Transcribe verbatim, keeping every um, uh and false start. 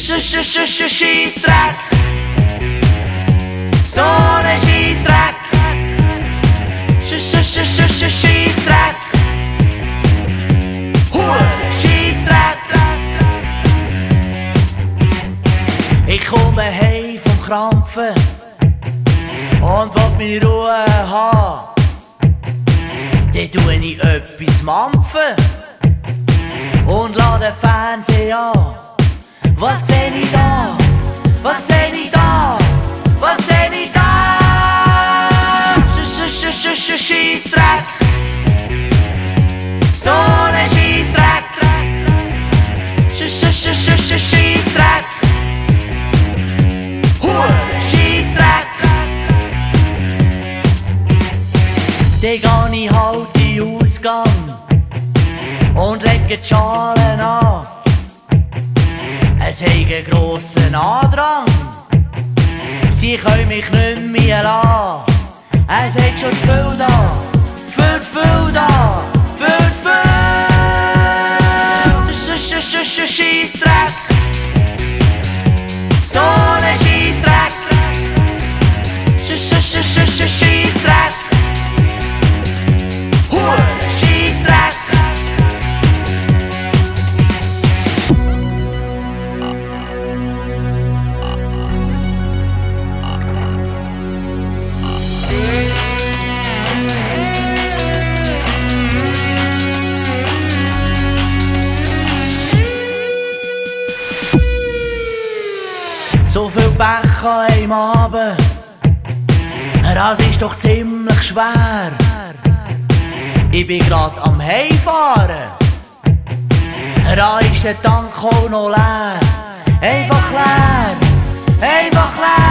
Scheissdreck, so ne Scheissdreck, Scheissdreck, Hure Scheissdreck. Ich komme heim vom Krampfen und will mir Ruhe haben. Dann tue ich etwas mampfen und lade Fernseher an. Was seh ich da? Was seh ich da? Was seh ich da? Scheissdreck, so ne Scheissdreck, Scheissdreck, Hure Scheissdreck. Dann geh ich halt in den Ausgang und lege die Schalen an. Es hat einen grossen Andrang, sie können mich nicht mehr lassen. Es hat schon zu viel da, viel zu viel da, viel zu viel. Scheissdreck, so ne Scheissdreck, Scheissdreck, Hure Scheissdreck. So viel Pech an einem Abend, das ist doch ziemlich schwer. Ich bin grad am Heimfahren, da ist der Tank auch noch leer. Einfach leer, einfach leer.